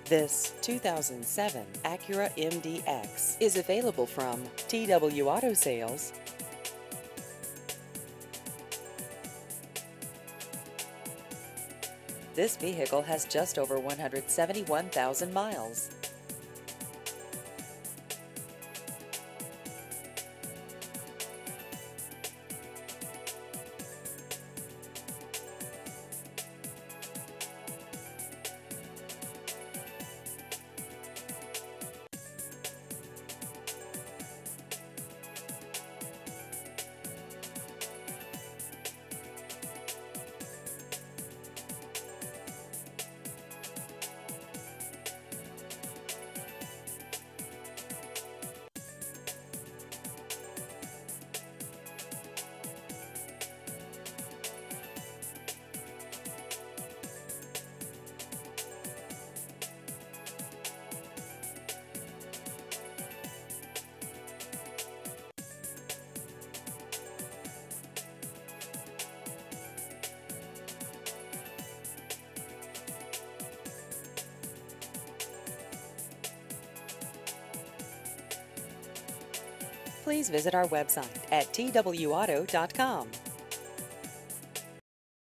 This 2007 Acura MDX is available from TW Auto Sales. This vehicle has just over 171,000 miles. Please visit our website at twauto.com.